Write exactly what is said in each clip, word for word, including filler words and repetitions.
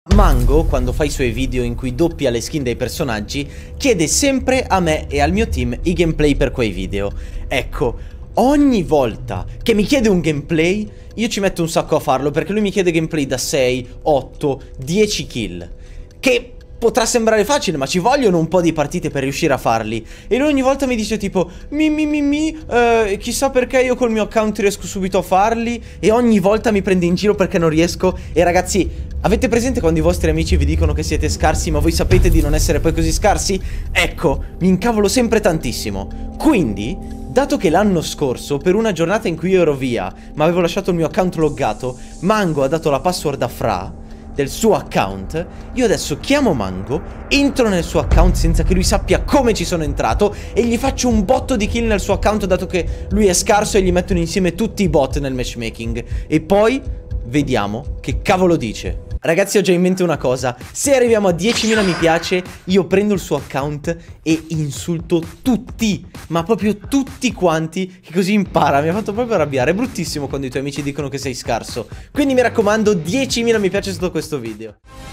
Mango, quando fa i suoi video in cui doppia le skin dei personaggi, chiede sempre a me e al mio team i gameplay per quei video. Ecco, ogni volta che mi chiede un gameplay, io ci metto un sacco a farlo, perché lui mi chiede gameplay da sei, otto, dieci kill. Che potrà sembrare facile, ma ci vogliono un po' di partite per riuscire a farli. E lui ogni volta mi dice tipo mi mi mi mi eh, chissà perché io col mio account riesco subito a farli. E ogni volta mi prende in giro perché non riesco. E ragazzi, avete presente quando i vostri amici vi dicono che siete scarsi, ma voi sapete di non essere poi così scarsi? Ecco, mi incavolo sempre tantissimo. Quindi, dato che l'anno scorso, per una giornata in cui io ero via, ma avevo lasciato il mio account loggato, Mango ha dato la password a Fra del suo account, io adesso chiamo Mango, entro nel suo account senza che lui sappia come ci sono entrato e gli faccio un botto di kill nel suo account, dato che lui è scarso, e gli mettono insieme tutti i bot nel matchmaking. E poi vediamo che cavolo dice. Ragazzi, ho già in mente una cosa: se arriviamo a diecimila mi piace, io prendo il suo account e insulto tutti, ma proprio tutti quanti, che così impara. Mi ha fatto proprio arrabbiare. È bruttissimo quando i tuoi amici dicono che sei scarso. Quindi mi raccomando, diecimila mi piace sotto questo video.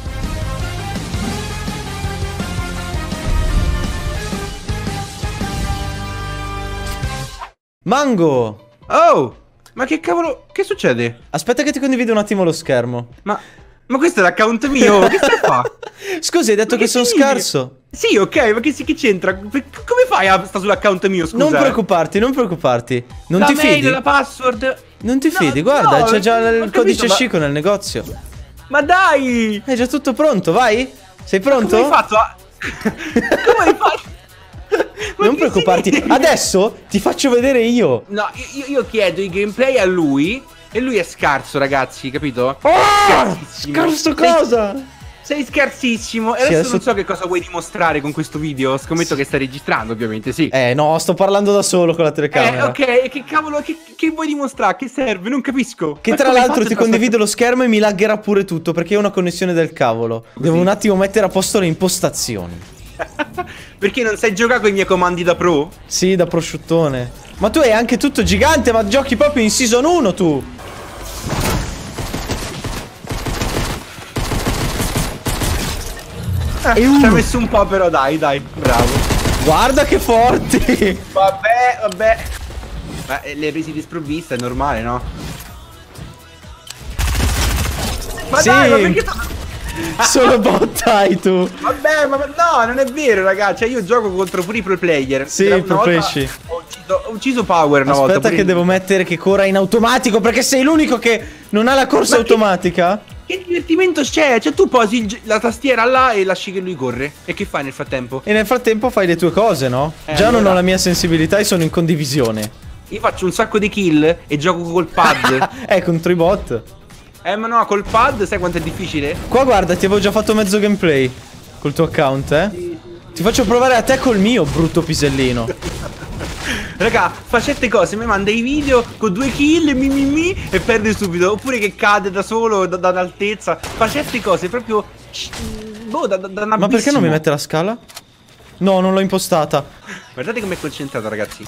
Mango! Oh! Ma che cavolo, che succede? Aspetta che ti condivido un attimo lo schermo. Ma... Ma questo è l'account mio, che stai a fa? Scusi, hai detto ma che, che sono significa? scarso. Sì, ok, ma che, che c'entra? Come fai a sta sull'account mio, scusa? Non preoccuparti, non preoccuparti. Non la ti mail, fidi? La password. Non ti no, fidi, guarda, no, c'è già il capito, codice ma... Chico nel negozio. Ma dai! È già tutto pronto, vai? Sei pronto? Ma come hai fatto a... come hai fatto? Non preoccuparti, significa? Adesso ti faccio vedere io. No, io, io chiedo i gameplay a lui e lui è scarso, ragazzi, capito? Oh, scarso cosa? Sei... Sei scarsissimo. E sì, adesso, adesso non so che cosa vuoi dimostrare con questo video. Scommetto sì. che stai registrando, ovviamente, sì. Eh no, sto parlando da solo con la telecamera. Eh ok, che cavolo, che, che vuoi dimostrare? Che serve? Non capisco. Che ma tra l'altro ti condivido sta... lo schermo e mi laggerà pure tutto, perché ho una connessione del cavolo. Così. Devo un attimo mettere a posto le impostazioni. Perché non sai giocare con i miei comandi da pro? Sì, da prosciuttone. Ma tu hai anche tutto gigante, ma giochi proprio in season uno tu. Eh, ci ha messo un po', però dai, dai, bravo. Guarda che forti. Vabbè, vabbè. Ma le presi di sprovvista, è normale, no? Ma sì. dai, ma perché... Solo bot hai tu. Vabbè, ma no, non è vero, ragazzi. Cioè, io gioco contro pure i pro player. Sì, i pro player. Ho ucciso, ho ucciso Power una Aspetta volta. che in... devo mettere che corra in automatico, perché sei l'unico che non ha la corsa ma automatica. Che... Che divertimento c'è? Cioè tu posi il, la tastiera là e lasci che lui corre. E che fai nel frattempo? E nel frattempo fai le tue cose, no? Eh, Già allora... non ho la mia sensibilità e sono in condivisione. Io faccio un sacco di kill e gioco col pad. Eh, contro i bot. Eh ma no, col pad sai quanto è difficile? Qua guarda, ti avevo già fatto mezzo gameplay col tuo account, eh? Sì. Ti faccio provare a te col mio, brutto pisellino. Raga, fa certe cose, mi manda i video con due kill, mi mi mi, e perde subito. Oppure che cade da solo, da, da altezza. Fa certe cose proprio... Boh, da, da, da ma perché non mi mette la scala? No, non l'ho impostata. Guardate com'è concentrato, ragazzi.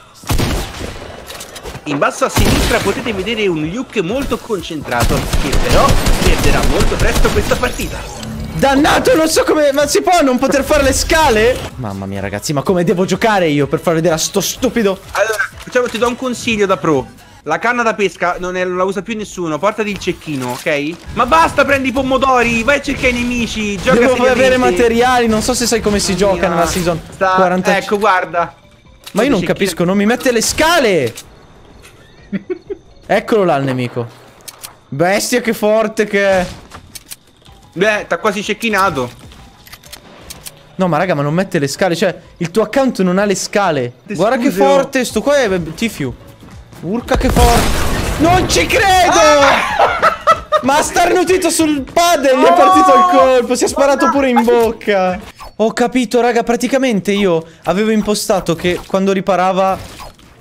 In basso a sinistra potete vedere un Luke molto concentrato, che però perderà molto presto questa partita. Dannato, non so come... Ma si può non poter fare le scale? Mamma mia, ragazzi, ma come devo giocare io per far vedere a sto stupido? Allora, facciamo, ti do un consiglio da pro. La canna da pesca non, è, non la usa più nessuno. Portati il cecchino, ok? Ma basta, prendi i pomodori, vai a cercare i nemici. Gioca devo seriamente. avere materiali, non so se sai come si gioca nella season sta... quaranta. Ecco, guarda. Ma io non cecchino. capisco, non mi mette le scale. Eccolo là il nemico. Bestia, che forte che è. Beh, t'ha quasi cecchinato. No, ma raga, ma non mette le scale. Cioè, il tuo account non ha le scale. Te Guarda scuso. che forte. Sto qua è Tifiu. Urca che forte. Non ci credo. Ah! Ma ha starnutito sul pad e gli è partito il colpo. Si è sparato pure in bocca. Ho capito, raga. Praticamente io avevo impostato che quando riparava...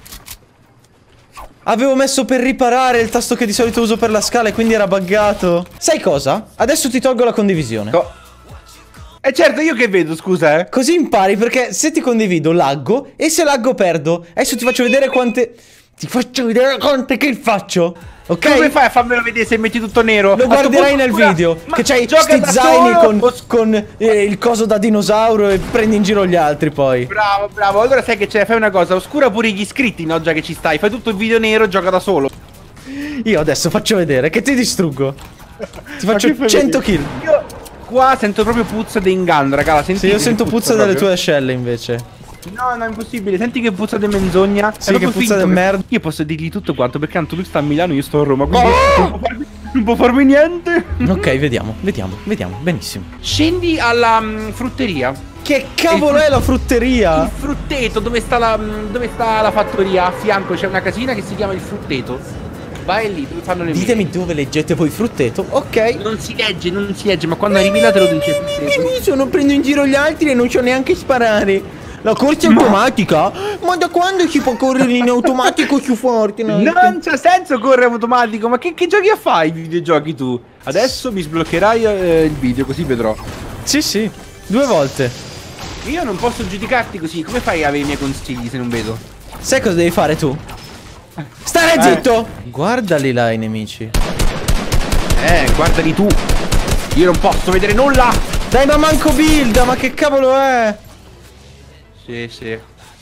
Avevo messo per riparare il tasto che di solito uso per la scala e quindi era buggato. Sai cosa? Adesso ti tolgo la condivisione. Co Eh certo, io che vedo, scusa, eh. Così impari, perché se ti condivido laggo e se laggo perdo. Adesso ti faccio vedere quante... Ti faccio vedere quante kill faccio. Ok? Come fai a farmelo vedere se metti tutto nero? Lo guarderai nel video. Che c'hai sti zaini con, o... con eh, il coso da dinosauro e prendi in giro gli altri poi. Bravo, bravo. Allora sai che c'è? Fai una cosa, oscura pure gli iscritti, no? Già che ci stai. Fai tutto il video nero, gioca da solo. Io adesso faccio vedere che ti distruggo. Ti faccio cento kill. Io qua sento proprio puzza di inganno, raga. Sì, io sento puzza, puzza dalle tue ascelle invece. No, no, è impossibile. Senti che puzza di menzogna. Sì, che puzza di merda. Io posso dirgli tutto quanto, perché tanto lui sta a Milano, io sto a Roma. Quindi oh! non, può farmi, non può farmi niente. Ok, vediamo, vediamo, vediamo. Benissimo. Scendi alla um, frutteria. Che cavolo è la frutteria? Il frutteto, dove sta la, dove sta la fattoria? A fianco c'è una casina che si chiama il frutteto. Vai lì, dove fanno le mine. Ditemi dove leggete voi frutteto. Ok. Non si legge, non si legge, ma quando arrivi là te lo dice. Mi sono prendo in giro gli altri e non so neanche sparare. La corsa ma... automatica? Ma da quando si può correre in automatico su Fortnite? Non c'ha senso correre automatico. Ma che, che giochi a fai i videogiochi tu? Adesso mi sbloccherai eh, il video, così vedrò. Sì, sì, due volte. Io non posso giudicarti così. Come fai a avere i miei consigli se non vedo? Sai cosa devi fare tu? Stare eh. zitto! Guardali là i nemici. Eh, guardali tu. Io non posso vedere nulla. Dai, ma manco builda, ma che cavolo è? Sì, sì.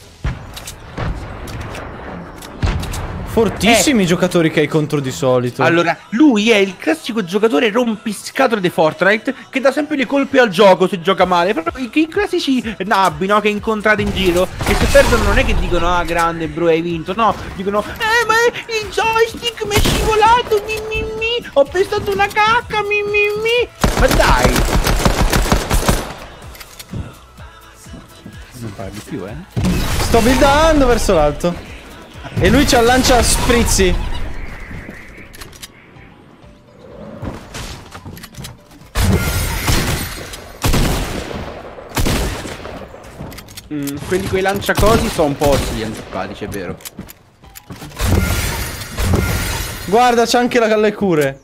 Fortissimi i giocatori che hai contro di solito. Allora, lui è il classico giocatore rompiscatole di Fortnite che dà sempre le colpe al gioco se gioca male. Proprio i, i classici nabbi, no? Che incontrate in giro. E se perdono non è che dicono ah grande bro hai vinto. No, dicono eh ma il joystick mi è scivolato. Mi mi mi. Ho pestato una cacca. Mi mi mi. Ma dai. Non parli più, eh? Sto buildando verso l'alto. E lui ci lancia sprizzi. Mm, quelli coi lanciacosi sono un po' sì antipatici, è vero. Guarda, c'è anche la le cure.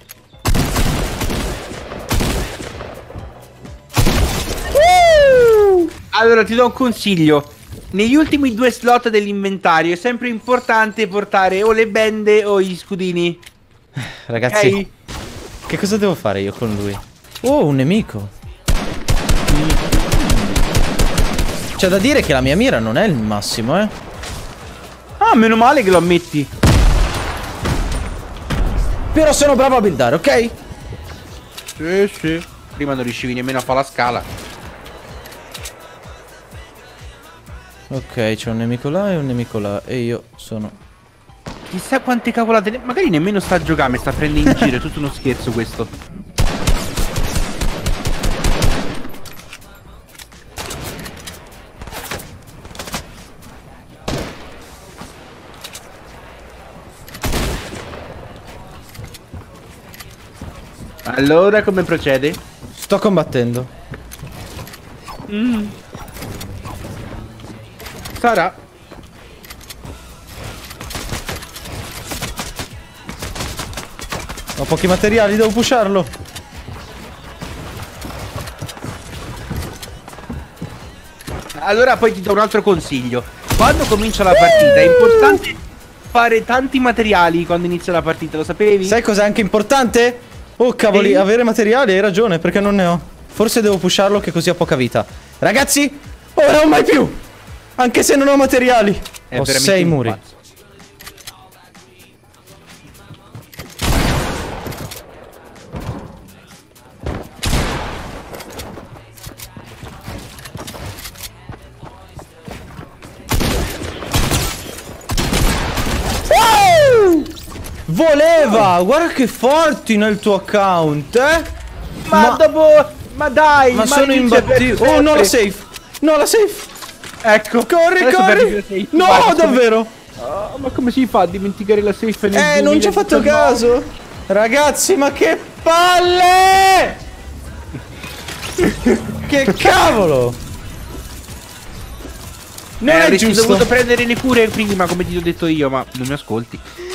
Allora ti do un consiglio. Negli ultimi due slot dell'inventario è sempre importante portare o le bende o gli scudini. Ragazzi, okay. Che cosa devo fare io con lui? Oh, un nemico. C'è da dire che la mia mira non è il massimo, eh. Ah, meno male che lo ammetti. Però sono bravo a buildare, ok? Sì, sì. Prima non riuscivi nemmeno a fare la scala. Ok, c'è un nemico là e un nemico là. E io sono... Chissà quante cavolate... Magari nemmeno sta a giocare, mi sta prendendo in giro. È tutto uno scherzo questo. Allora, come procede? Sto combattendo. Mm. Sarà. Ho pochi materiali, devo pusharlo. Allora poi ti do un altro consiglio. Quando comincia la partita è importante fare tanti materiali quando inizia la partita, lo sapevi? Sai cos'è anche importante? Oh cavoli, Ehi? avere materiali, hai ragione, perché non ne ho. Forse devo pusharlo che così ha poca vita. Ragazzi, ora non mai più! Anche se non ho materiali. È ho sei muri. Pazzo. Oh! Voleva! Guarda che forti nel tuo account, eh? Ma, ma dopo... Ma dai! Ma, ma sono imbattibile. Oh no, la safe! No, la safe! Ecco, corri, corri! No, Vai, davvero! Oh, ma come si fa a dimenticare la safe nel Eh, non ci ho fatto caso! Ragazzi, ma che palle! Che cavolo! Non eh, è giusto! Ho dovuto prendere le cure prima, come ti ho detto io, ma non mi ascolti.